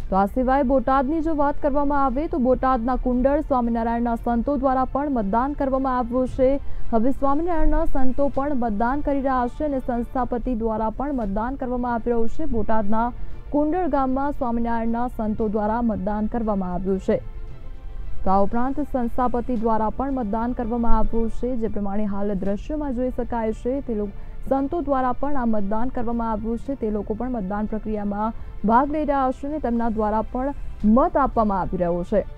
તો આ સિવાય બોટાદની જો વાત કરવામાં આવે તો બોટાદના કુંડળ સ્વામિનારાયણના સંતો દ્વારા પણ મતદાન કરવામાં આવ્યું છે। હવે સ્વામિનારાયણના સંતો પણ મતદાન કરી રહ્યા છે અને સંસ્થાપતિ દ્વારા પણ મતદાન કરવામાં આવી રહ્યું છે। બોટાદના કુંડળ ગામમાં સ્વામિનારાયણના સંતો દ્વારા મતદાન કરવામાં આવ્યું છે। તો આ ઉપરાંત સંસ્થાપતિ દ્વારા પણ મતદાન કરવામાં આવ્યું છે, જે પ્રમાણે હાલ દ્રશ્યમાં જોઈ શકાય છે તે સંતો દ્વારા પણ આ મતદાન કરવામાં આવ્યું છે। તે લોકો પણ મતદાન પ્રક્રિયામાં ભાગ લઈ રહ્યા છે અને તેમના દ્વારા પણ મત આપવામાં આવી રહ્યો છે।